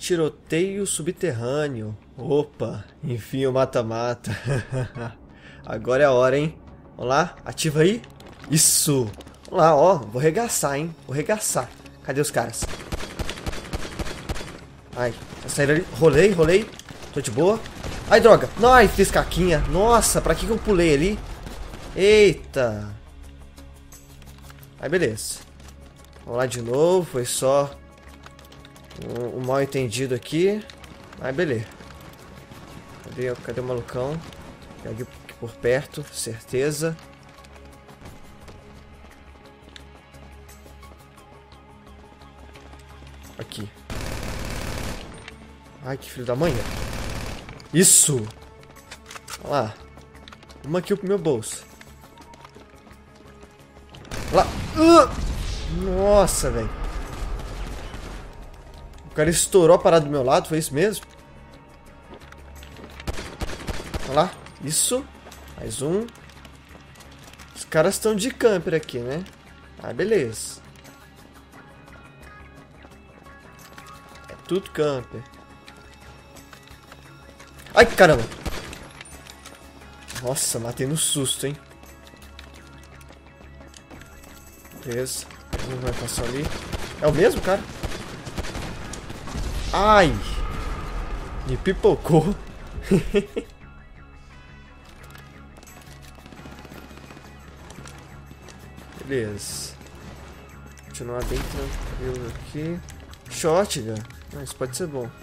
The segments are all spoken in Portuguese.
Tiroteio subterrâneo. Opa, enfim o mata-mata. Agora é a hora, hein? Vamos lá, ativa aí. Isso. Vamos lá, ó. Vou regaçar, hein? Vou regaçar. Cadê os caras? Ai, tá saindo ali. Rolei. Tô de boa. Ai, droga. Ai, fiz caquinha. Nossa, pra que eu pulei ali? Eita. Aí, beleza. Vamos lá de novo. Foi só um mal entendido aqui. Aí, beleza. Cadê o malucão? Aqui por perto, certeza. Aqui. Ai, que filho da mãe. Isso! Olha lá. Uma aqui pro meu bolso. Lá. Nossa, velho. O cara estourou a parada do meu lado, foi isso mesmo? Olha lá. Isso. Mais um. Os caras estão de camper aqui, né? Ah, beleza. É tudo camper. Ai, caramba. Nossa, matei no susto, hein? Beleza. Um vai passar ali. É o mesmo, cara? Ai. Me pipocou. Beleza. Continuar bem tranquilo aqui. Shotgun. Isso pode ser bom.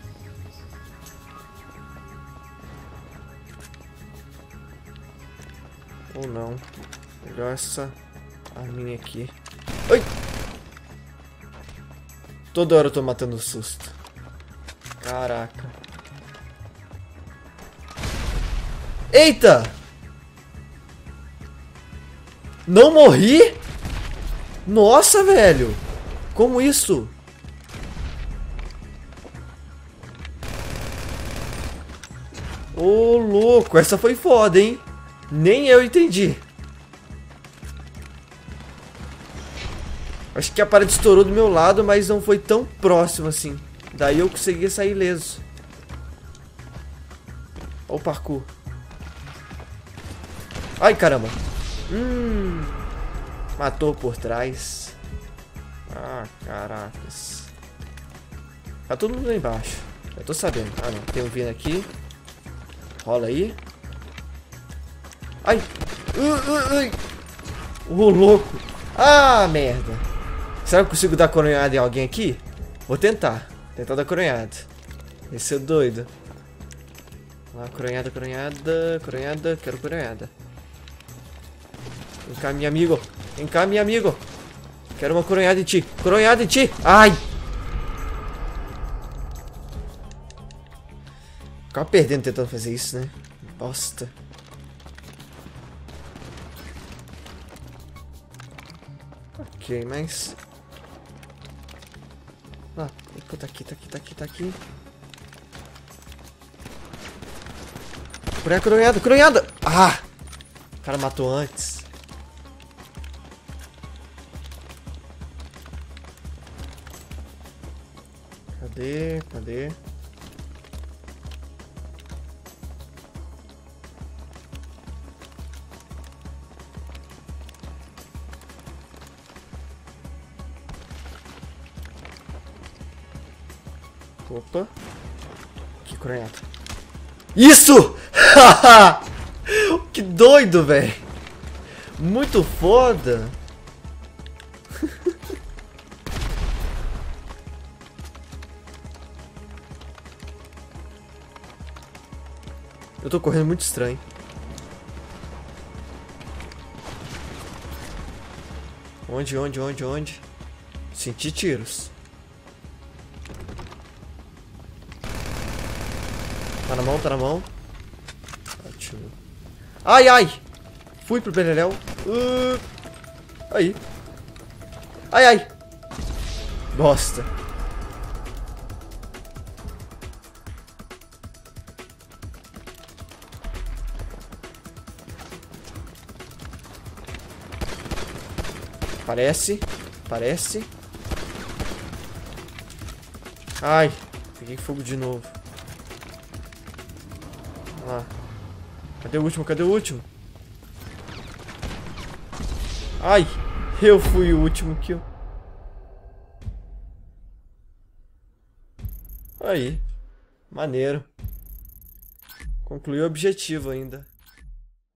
Ou não. Melhor essa arminha aqui. Oi! Toda hora eu tô matando o susto. Caraca. Eita! Não morri? Nossa, velho! Como isso? Ô, louco! Essa foi foda, hein? Nem eu entendi. Acho que a parede estourou do meu lado, mas não foi tão próximo assim. Daí eu consegui sair ileso. Olha o parkour. Ai, caramba. Matou por trás. Ah, caracas. Tá todo mundo lá embaixo. Já tô sabendo. Ah, não. Tem um vindo aqui. Rola aí. Ai. Ai. Ô, louco. Ah, merda. Será que eu consigo dar coronhada em alguém aqui? Vou tentar. Tentar dar coronhada. Esse é doido. Lá, coronhada. Quero coronhada. Vem cá, meu amigo. Vem cá, meu amigo. Quero uma coronhada em ti. Coronhada em ti. Ai. Ficava perdendo tentando fazer isso, né? Bosta. Ok, mas... Ah, tá aqui. Coronhada. Ah! O cara matou antes. Cadê? Opa. Que coronhada. Isso! Que doido, velho. Muito foda. Eu tô correndo muito estranho. Onde? Senti tiros. Tá na mão. Ótimo. Ai! Fui pro beleléu. Aí. Ai! Bosta. Parece. Ai. Peguei fogo de novo. Lá. Cadê o último? Cadê o último? Ai! Eu fui o último kill. Aí. Maneiro. Concluiu o objetivo ainda.